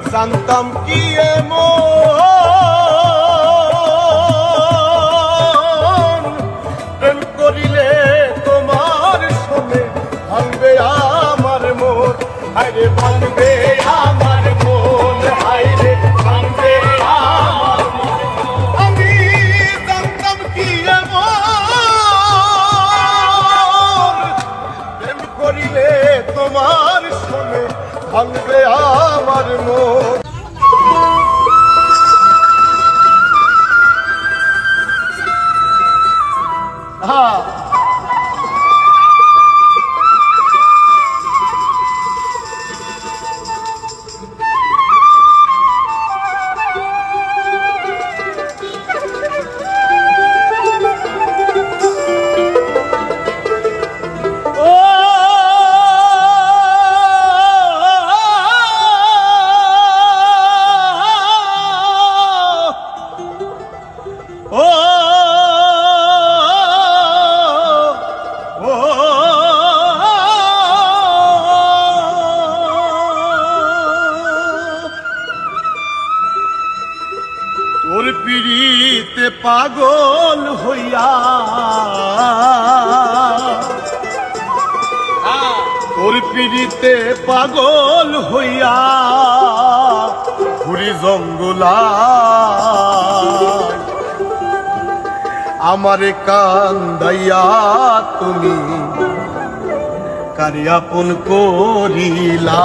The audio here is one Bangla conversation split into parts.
জানতাম কি এমন প্রেম করিলে তোমার সনে ভাঙবে আমার মন, হায়রে ভাঙবে আমার মন, হায়রে ভাঙবে আমার মন। আমি জানতাম কি এমন প্রেম করিলে তোমার সনে ভাঙবে আমার মন। তোর পিড়িতে পাগল হইয়া, তোর পিড়িতে পাগল হইয়া ঘুরি জঙ্গলা, আমারে কান্দাইয়া তুমি কারে আপন করিলা।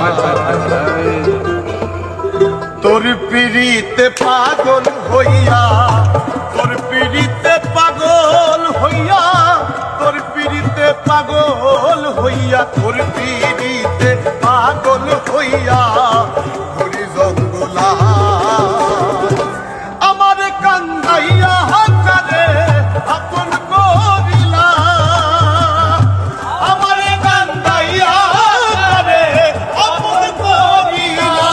তোর পিড়িতে পাগল হইয়া, তোর পিড়িতে পাগল হইয়া, তোর পিড়িতে পাগল হইয়া, তোর পিড়িতে পাগল হইয়া ঘুরি জঙ্গলা, আমার কান্দাইয়া হাজারে আপন করিলা, আমার কান্দাইয়া হাজারে আপন করিলা।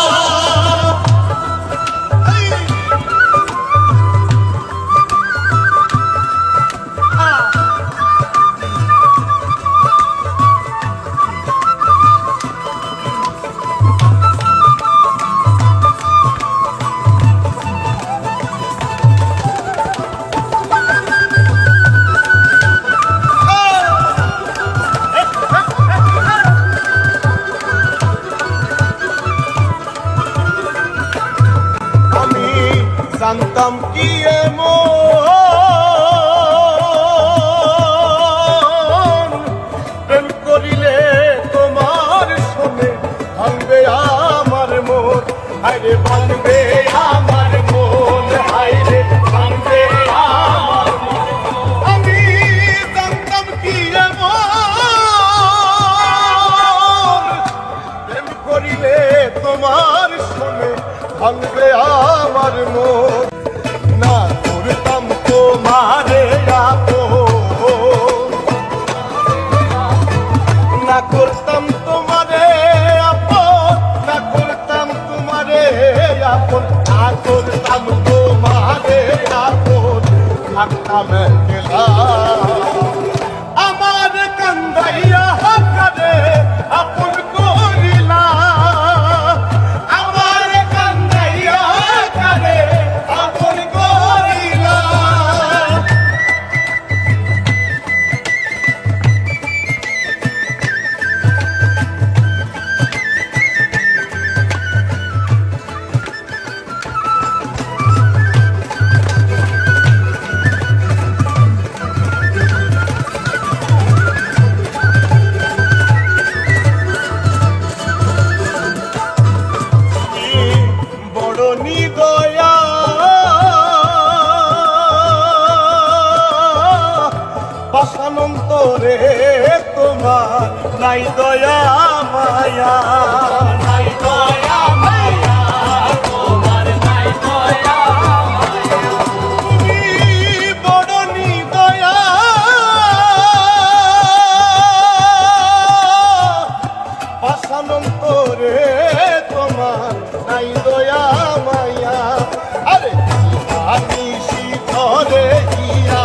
জানতাম কি এমন প্রেম করিলে তোমার সনে ভাঙবে আমার মন, হায়রে ভাঙবে আমার মন, হায়রে ভাঙবে আমার মন। আমি জানতাম কি এমন প্রেম করিলে তোমার সনে ভাঙবে আমার মন। না করতাম তোমারে আপন, না করতাম তোমারে আপন, না করতাম তোমারে আপন, না করতাম তোমারে আপন, থাকতাম একলা, আমার কান্দাইয়া হাজারে আপন করিলা, আমার কান্দাইয়া হাজারে আপন করিলা। অন্তরে তোমার নাই দয়া মায়া, নাই দয়া মায়া, তোমার নাই দয়া মায়া, তুমি বড় নিদয়া, পাষাণ অন্তরে তোমার নাই দয়া মায়া। আরে নিশি ধরে হিয়া,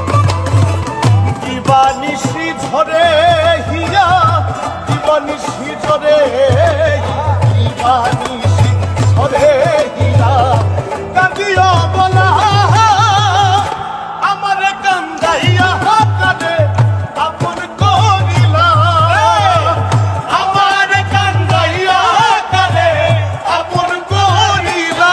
নিশি ধরে হিয়া, নিশি জরে দিবানিশি ঝরে হীরা কাঁদিও বলা আমার কান্দাইয়া কাঁদে আপন করিলা আমার কান্দাইয়া কাঁদে আপন করিলা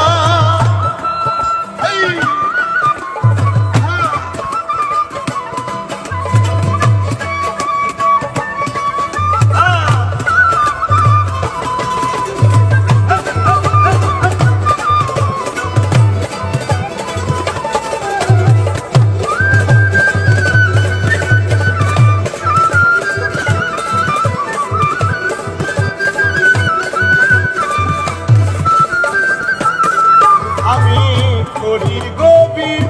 আমি করি গোবিন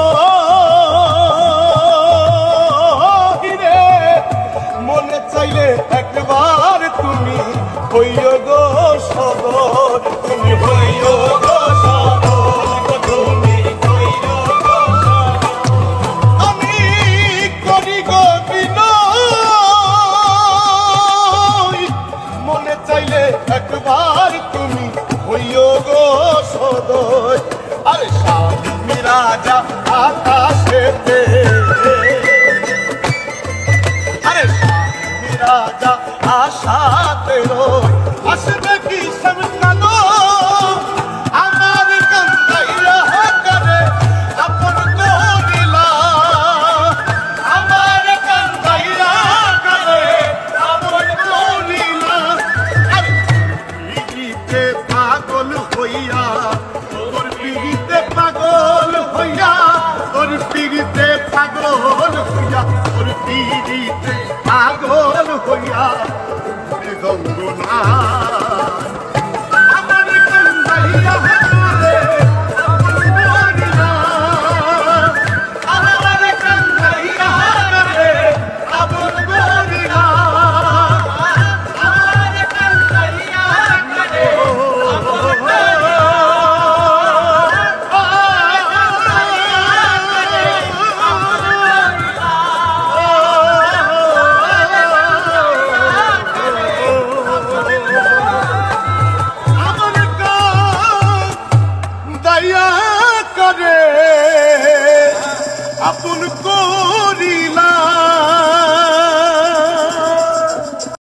হিরে মনে চাইলে একবার তুমি হইও গো সদর তুমি হইও গো সদর তুমি হইও গো আমি করি গোবিন মনে চাইলে একবার তুমি হইও গো সদয় আরে স্বামী রাজা আকাশেতে আরে স্বামী রাজা আশাতে রয় আসবে কি সমকালো আমার কান্দাইয়া করে আপন করিলা আমার কান্দাইয়া করে আপন করিলা আরে পিড়িতে পাগল হইয়া তোর পিড়িতে পাগল হইয়া তোর পিড়িতে পাগল হইয়া তোর পিড়িতে পাগল হইয়া গঙ্গনা